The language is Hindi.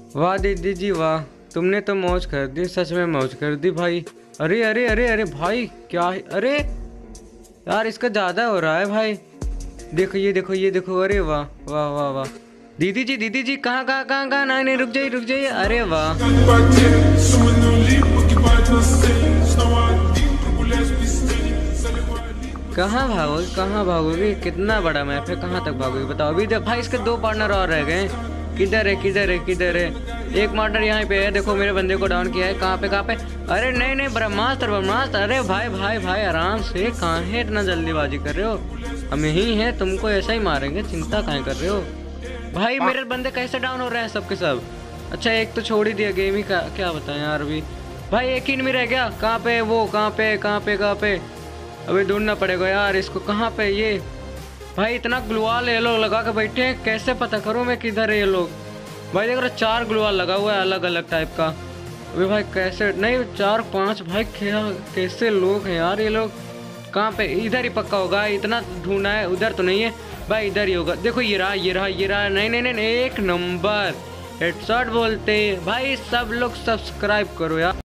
वाह दीदी जी वाह, तुमने तो मौज कर दी, सच में मौज कर दी भाई। अरे अरे अरे अरे भाई क्या है? अरे यार इसका ज़्यादा हो रहा है भाई। देखो ये देखो ये देखो, अरे वाह वाह वाह वाह। दीदी जी कहाँ कहाँ कहाँ कहाँ, नहीं नहीं रुक जाइए, अरे वाह। कहाँ भागोगे, कितना बड़ा मैप है, कहाँ तक भागोगे बताओ। अभी भाई इसके 2 पार्टनर और रह गए। किधर है। एक पार्टनर यहाँ पे है, देखो मेरे बंदे को डाउन किया है। कहाँ पे? अरे नहीं ब्रह्मास्त्र। अरे भाई आराम से, कहाँ है इतना जल्दीबाजी कर रहे हो? हम यही हैं, तुमको ऐसा ही मारेंगे, चिंता कहाँ कर रहे हो भाई। मेरे बंदे कैसे डाउन हो रहे हैं सबके सब। अच्छा एक तो छोड़ ही दिया गेम ही का, क्या बताएं यार। अभी भाई एक ही में रह गया। कहाँ पे वो, कहाँ पे? अभी ढूंढना पड़ेगा यार इसको, कहाँ पे ये भाई। इतना ग्लूवाल ये लोग लगा के बैठे हैं, कैसे पता करूँ मैं किधर है ये लोग। भाई देख रहा 4 ग्लूवाल लगा हुआ है अलग अलग टाइप का। अभी भाई कैसे, नहीं 4-5 भाई, क्या कैसे लोग हैं यार ये लोग। कहाँ पे? इधर ही पक्का होगा, इतना ढूंढना है, उधर तो नहीं है भाई, इधर ही होगा। देखो ये रहा। नहीं, 1 नंबर हेडशॉट बोलते भाई। सब लोग सब्सक्राइब करो यार।